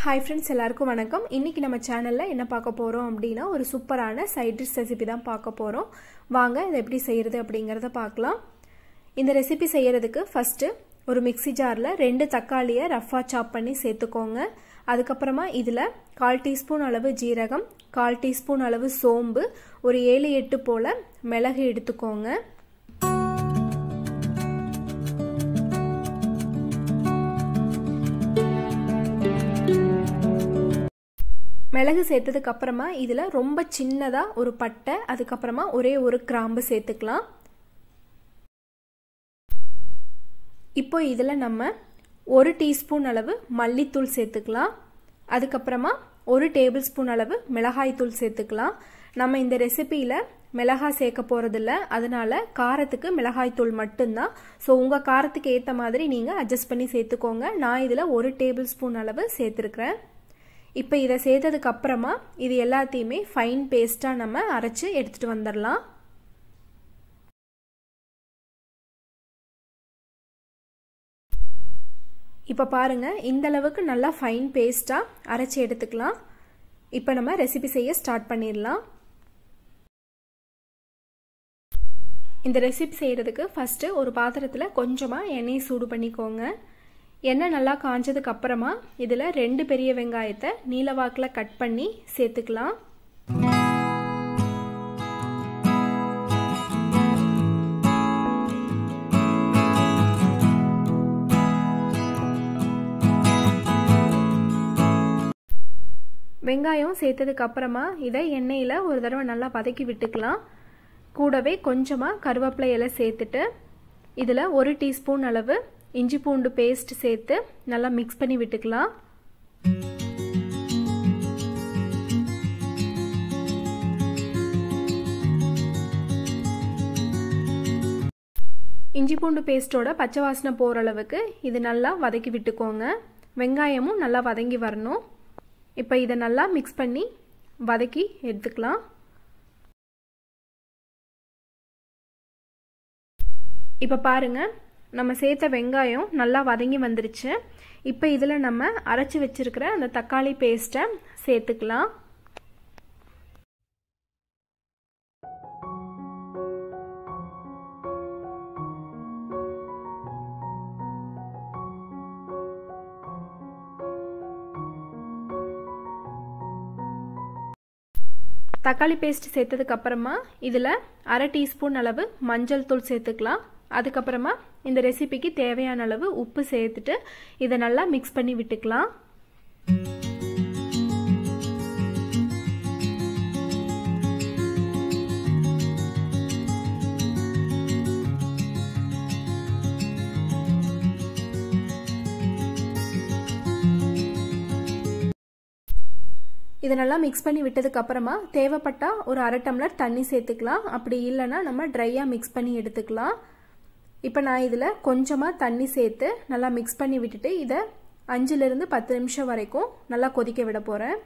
Hi friends, எல்லாருக்கும் வணக்கம். இன்னைக்கு நம்ம சேனல்ல என்ன பார்க்க போறோம் அப்படினா ஒரு சூப்பரான சைட் டிஷ் ரெசிபி தான் பார்க்க போறோம். வாங்க இத எப்படி செய்யிறது அப்படிங்கறத பார்க்கலாம். இந்த ரெசிபி செய்யிறதுக்கு ஃபர்ஸ்ட் ஒரு மிக்ஸி ஜார்ல 2 தக்காளியை ரஃப்பா சாப் பண்ணி சேர்த்துக்கோங்க. அதுக்கு அப்புறமா இதுல 1/4 டீஸ்பூன் அளவு ஜீரகம், 1/4 டீஸ்பூன் அளவு சோம்பு, ஒரு 7-8 போல மிளகு எடுத்துக்கோங்க. மிளகு சேர்த்ததுக்கு அப்புறமா இதுல ரொம்ப சின்னதா ஒரு பட்டை, அதுக்கு அப்புறமா ஒரே ஒரு கிராம்பு சேர்த்துக்கலாம். இப்போ இதுல நம்ம 1 டீஸ்பூன் அளவு மல்லித்தூள் சேர்த்துக்கலாம். அதுக்கு அப்புறமா 1 டேபிள்ஸ்பூன் அளவு மிளகாய் தூள் சேர்த்துக்கலாம். நம்ம இந்த ரெசிபியில மிளகாய் சேர்க்க போறது இல்ல, அதனால காரத்துக்கு மிளகாய் தூள் மட்டும்தான். சோ உங்க காரத்துக்கு ஏத்த மாதிரி நீங்க அட்ஜஸ்ட் பண்ணி சேர்த்துக்கோங்க. நான் இதுல 1 டேபிள்ஸ்பூன் அளவு சேர்த்திருக்கிறேன். இப்போ இத சேர்த்ததுக்கு அப்புறமா இது எல்லாத்தையுமே ஃபைன் பேஸ்டா நம்ம அரைச்சு எடுத்துட்டு வந்துறலாம். இப்போ பாருங்க, இந்த அளவுக்கு நல்லா ஃபைன் பேஸ்டா அரைச்சு எடுத்துக்கலாம். இப்போ நம்ம ரெசிபி செய்ய ஸ்டார்ட் பண்ணிரலாம். இந்த ரெசிபி செய்யிறதுக்கு ஃபர்ஸ்ட் ஒரு பாத்திரத்துல கொஞ்சமா எண்ணெய் சூடு பண்ணிக்கோங்க. எண்ணெய் நல்லா காஞ்சதுக்கு அப்புறமா இதுல 2 பெரிய வெங்காயத்தை நீலவாக்குல கட் பண்ணி சேர்த்துக்கலாம். வெங்காயம் சேர்த்ததுக்கு அப்புறமா இதை எண்ணெயில ஒரு தடவை நல்லா வதக்கி விட்டுக்கலாம். கூடவே கொஞ்சமா கருவேப்பிலை இலை சேர்த்துட்டு இதுல 1 டீஸ்பூன் அளவு இஞ்சி பூண்டு பேஸ்ட் சேர்த்து நல்லா மிக்ஸ் பண்ணி விட்டுக்கலாம். இஞ்சி பூண்டு பேஸ்டோட பச்சை வாசனை போற அளவுக்கு இது நல்லா வதக்கி விட்டுக்கோங்க. வெங்காயமும் நல்லா வதங்கி வரணும். இப்போ இத நல்லா மிக்ஸ் பண்ணி வதக்கி எடுத்துக்கலாம். இப்போ பாருங்க, நம்ம சேர்த்த வெங்காயம் நல்லா வதங்கி வந்துருச்சு. இப்போ இதுல நம்ம அரைச்சு வச்சிருக்கிற அந்த தக்காளி பேஸ்ட்டை சேர்த்துக்கலாம். தக்காளி பேஸ்ட் சேர்த்ததுக்கு அப்புறமா இதுல 1/2 டீஸ்பூன் அளவு மஞ்சள் தூள் சேர்த்துக்கலாம். அதுக்கு அப்புறமா இந்த ரெசிபிக்கு தேவையான அளவு உப்பு சேர்த்துட்டு இத நல்லா மிக்ஸ் பண்ணி விட்டுக்கலாம். இத நல்லா மிக்ஸ் பண்ணி விட்டதுக்கு அப்புறமா தேவைப்பட்டா ஒரு 1/2 டம்ளர் தண்ணி சேர்த்துக்கலாம். அப்படி இல்லனா நம்ம ட்ரையா மிக்ஸ் பண்ணி எடுத்துக்கலாம். இப்போ நான் இதுல கொஞ்சமா தண்ணி சேர்த்து நல்லா மிக்ஸ் பண்ணி விட்டுட்டு இத 5 ல இருந்து 10 நிமிஷம் வரைக்கும் நல்லா கொதிக்க விட போறேன்.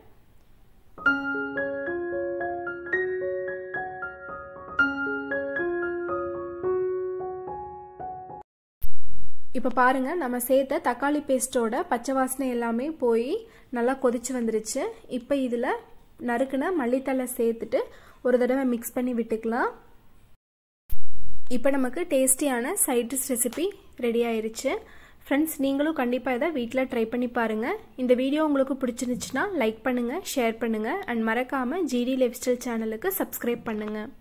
இப்போ பாருங்க, நம்ம சேர்த்த தக்காளி பேஸ்டோட பச்சை வாசனை எல்லாமே போய் நல்லா கொதிச்சு வந்துருச்சு. இப்போ இதுல நறுக்குன மல்லித்தழை சேர்த்துட்டு ஒரு தடவை மிக்ஸ் பண்ணி விட்டுக்கலாம். இப்போ நமக்கு டேஸ்டியான சைட் டிஷ் ரெசிபி ரெடி ஆயிருச்சு. ஃப்ரெண்ட்ஸ், நீங்களும் கண்டிப்பா இதை வீட்ல ட்ரை பண்ணி பாருங்க. இந்த வீடியோ உங்களுக்கு பிடிச்சிருந்துச்சுன்னா லைக் பண்ணுங்க, ஷேர் பண்ணுங்க, அண்ட் மறக்காம ஜிடி லைஃப் ஸ்டைல் சேனலுக்கு சப்ஸ்கிரைப் பண்ணுங்க.